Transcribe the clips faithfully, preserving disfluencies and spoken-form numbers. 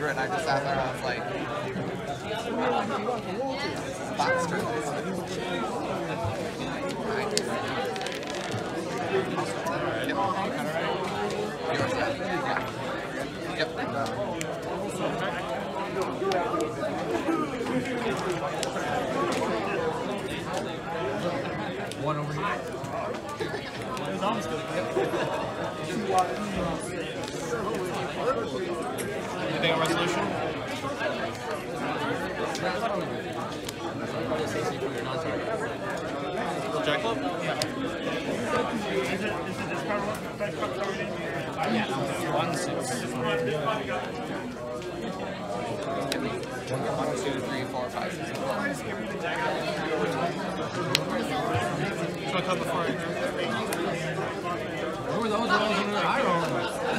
through it, and I just sat there and I was like, Baxter. Yep. Yep. One over here. It was almost good. Anything on resolution? Jack Club? Yeah. Is it, is it this card one? That card targeting? Yeah. One six. This one, this one got One, two, three, four, five, six. So I cut before I What were those rolls in the eye rolling?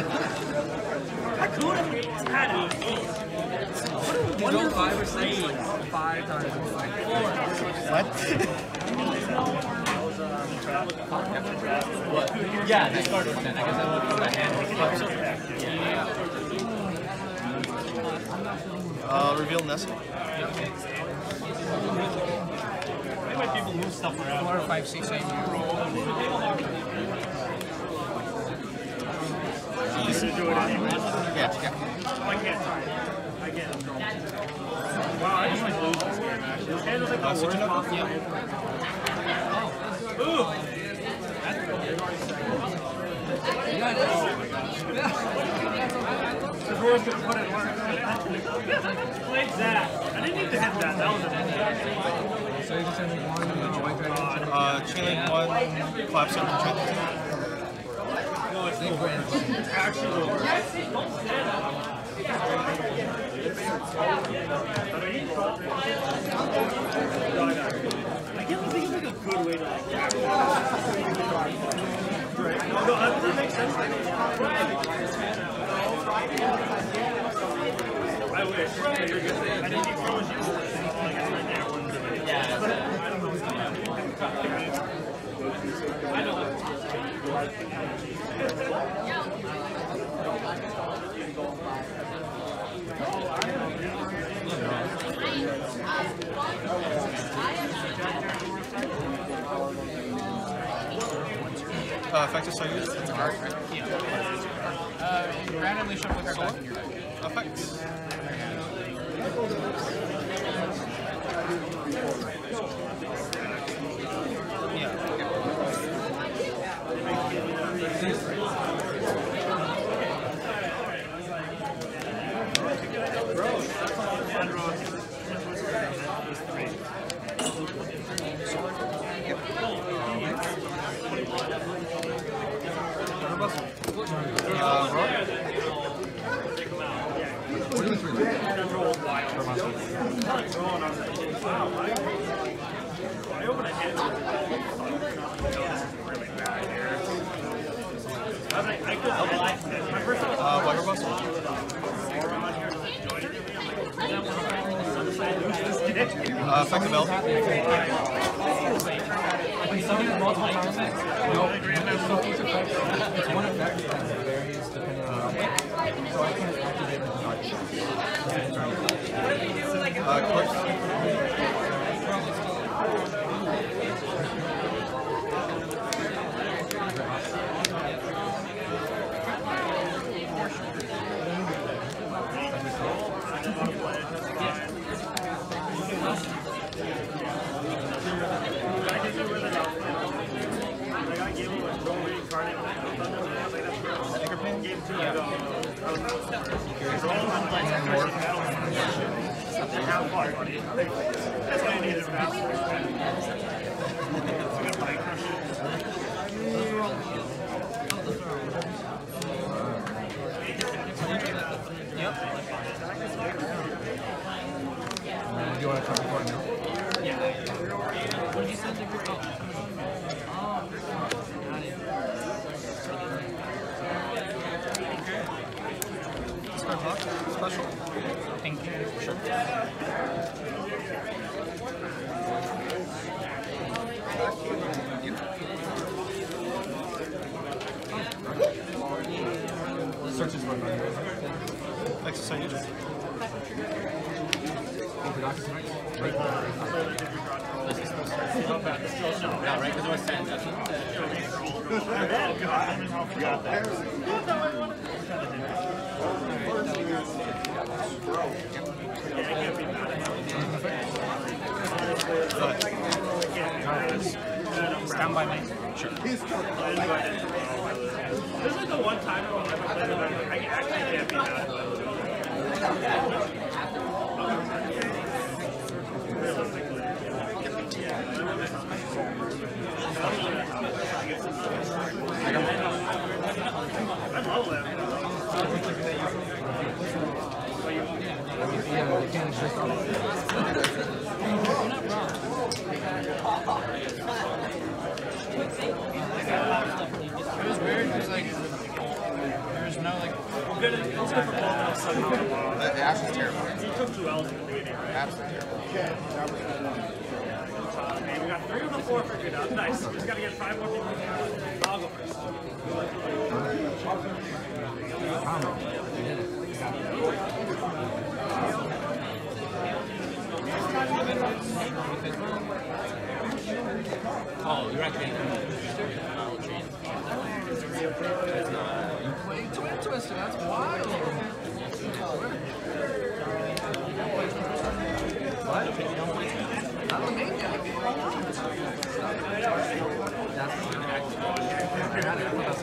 I could have had it. You go five or six, like five times. Like four. What? What? Yeah, this card was ten. I guess I looked for the handle. Yeah. Uh, reveal Nessa. Maybe people move stuff around. Four, five, six, eight. You should do it anyway. Yeah. I can't. I can't. Wow, I just like lose this game, actually. This game is like the worst possible game. Ooh! Yeah, it is. It's worse to put it work. Played that. I didn't need to hit that. That was an end. So you just have one uh, white dragon. Uh, Chainlink one, Collapse Center, Chainlink two. No, it's no brand. It's actually the worst. Don't stand up. I can't think of like a good way to like no, no, that makes sense. I wish. You're good. I didn't think it was you. Yeah. I know. Uh, effective so use. It's a card, right? Uh, you randomly shuffle a card back in your deck. Effects. Yeah. Uh, Wire Bustle. Uh, effective L. When something multiple times, no, so each effect, it's one effect that varies depending on how big. So I can't activate the charge. Uh, Clips. That's why you need it fast. Yep. Do you want to come before now? Yeah. What did you send to your phone? Oh, got it. Special. Thank you. Sure. Searches for exercise. No, right? Because it was ten. That's what. Forgot that. Stand by me. Sure. This is like the one time I've ever played it. I actually can't beat that. Yeah, they can't exist on it. It was weird because like there's no like I'm good at it's good for both of us somehow. the, the Ash is terrible. He took two L's in the beginning. Absolutely terrible. Okay, we got three of the four figured out. Nice. Just gotta get five more people. I'll go first. Oh, you're actually. You played Twin Twister, that's wild. What? Not the main guy. That's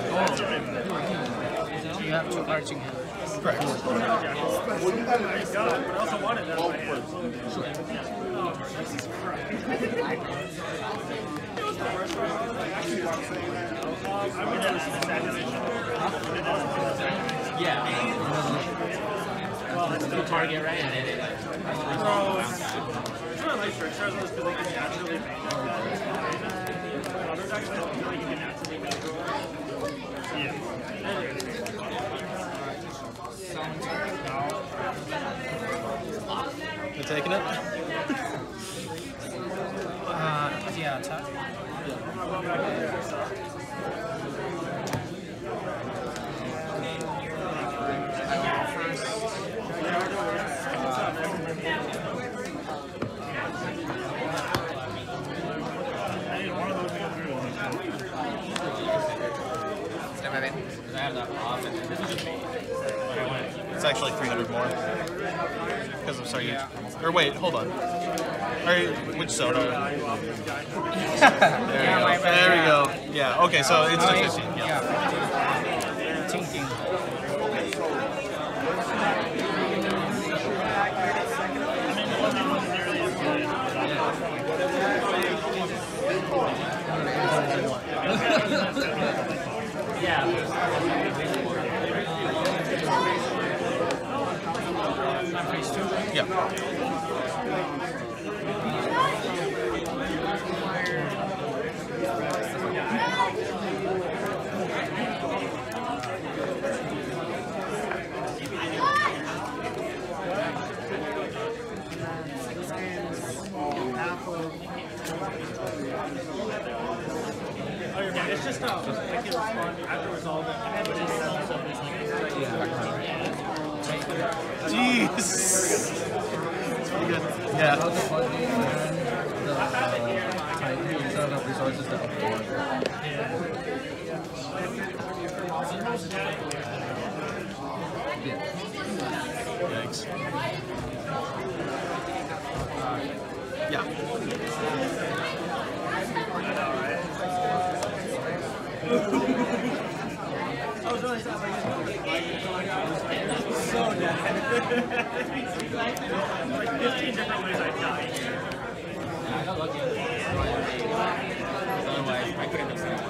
So you have two arching hands. Correct. Thank God, but I also wanted that. Well, Jesus Christ. It was the worst one. I'm gonna do assassination. Yeah. Well, that's The target, right? And then it like. Oh, it's not like trick stars because they can naturally make that. Other decks, I don't feel like you can naturally make it. Yeah. You taking it? Uh, yeah, attack. I went first. I need one of those to go through. Step in. Because I have that off, and this is just me. But I want to keep it. It's actually three hundred more. Because I'm sorry. Yeah. Or wait, hold on. Or, which soda? There we Yeah, go. my bad. There we go. Yeah. Okay, so it's Oh, the yeah. fifteen. Yeah. Yeah. Ting ting. Yeah. Oh, you're fine. It's just uh, I can respond after resolving. But it's uh, so it's Jeez. It's pretty good. Yeah. the floodgate and the uh, Titan. You set up resources to upboard. Thanks. Yeah. so dead. Like fifteen different ways I died. I got lucky. Otherwise, I couldn't have said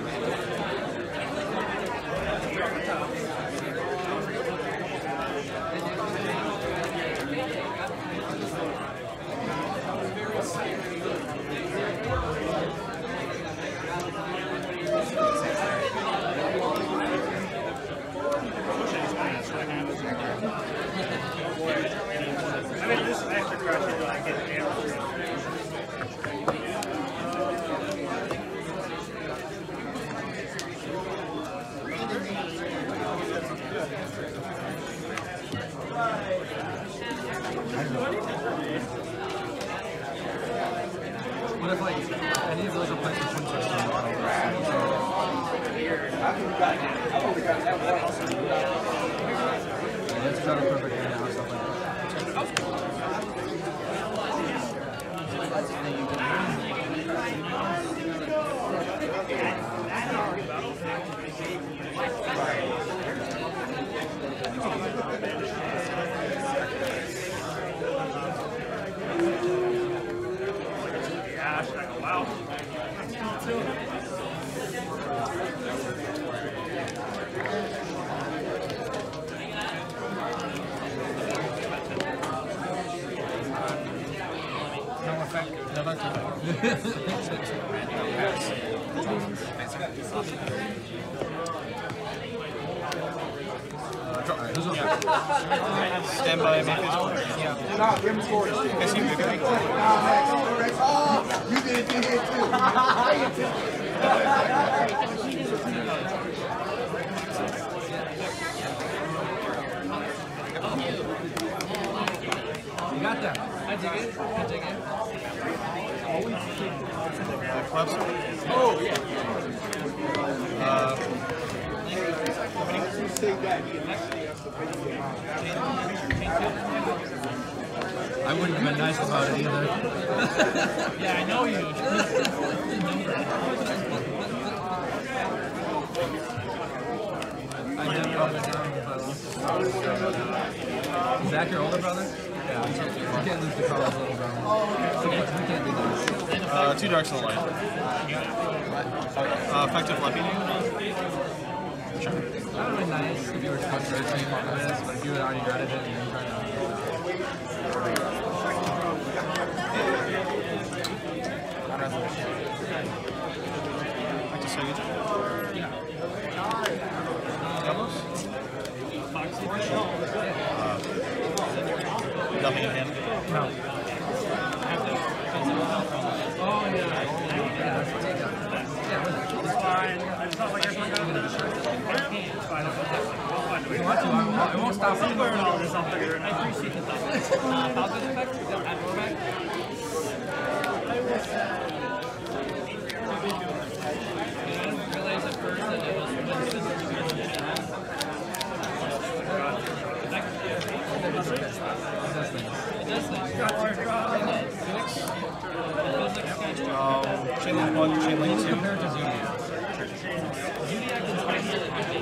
I mean, this extra pressure that I get hammered. What if like any of those are playing for twin system? It's got a perfect hand now, stuff like that. Stand by, make his corner. Yeah. No, give him score. Guess you make it. You did it here too. You got that. I dig it. I dig it. Uh, clubs. Oh, yeah. Uh, I wouldn't have been nice about it either. Yeah, I know you. I never would have been down if I lost. Is that your older brother? Yeah. You can't lose to Carl's little brother. We can't do that. uh, two darks and a light. Uh, effective left. That would have been nice if you were to put searching on this, but if you had already gutted it and then trying to. Like to say it. Doubles? Uh, nothing in hand. No. Oh, yeah. Yeah, that's what they got. Yeah, with it. It's fine. It's not like everyone got it. It's fine. We'll find a way. If you want to, I won't, I won't stop you. Somewhere in all this, I'll figure it out. I appreciate the thought. Uh, Falcon effect? You don't have more back? I didn't realize at first that it was Winston. It does things. Um, chain link one, chain link two. Compared to Zodiac. Zodiac is actually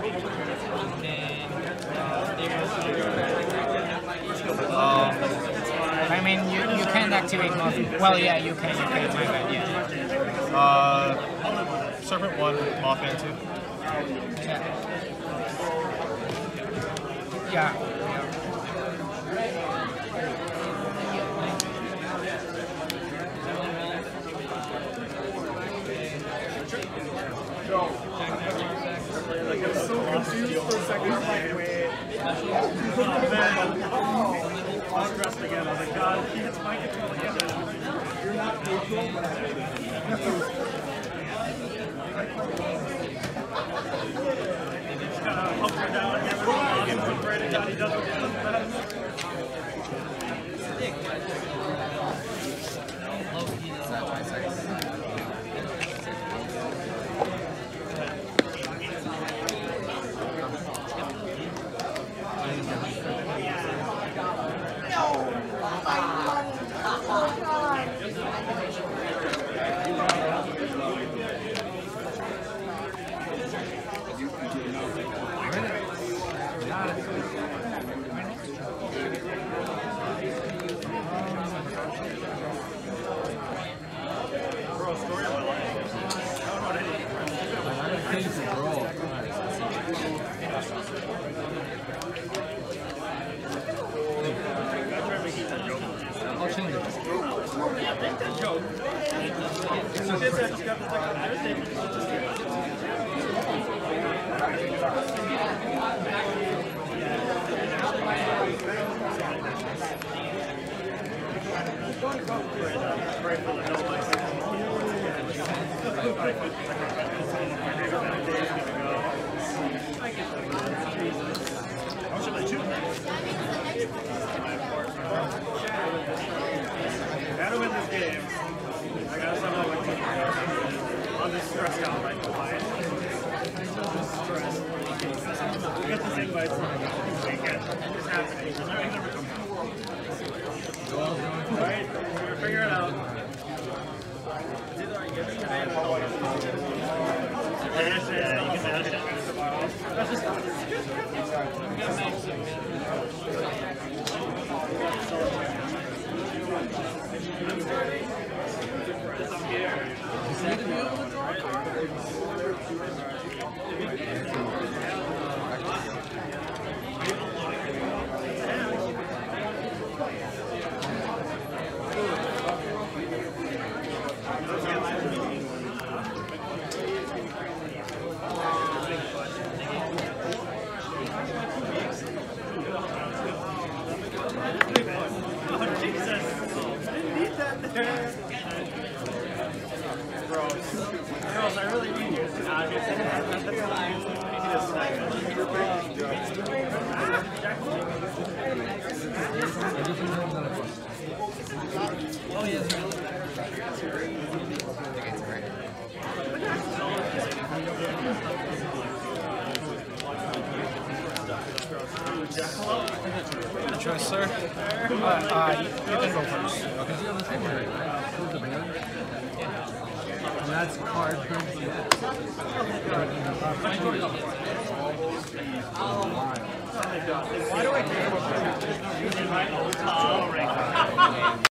Um, I mean, you, you can't activate Morphin. Well, yeah, you can, you can, my bad, yeah. uh, Serpent one, Mothman two. Yeah. Yeah. Like, I was so confused for a second. I'm like, wait. Oh, man. I was stressed again. I was like, God, it's my control again. You're not neutral. Just kind of up and down and everything. And put right down. He does what he does best. Bro, story of my life. I don't know what any. I gotta kill you for brawl. I'll change it. How much am I shooting? it's it's happening. It's never gonna come out. Right? We're gonna figure it out. Finish it. You can finish it. That's just Girls, I really need you. Oh, yes. Good choice, sir. Uh, uh, you, you can go first. Because you're on the same area, right? Who's the man? And that's card prints. Why do I care about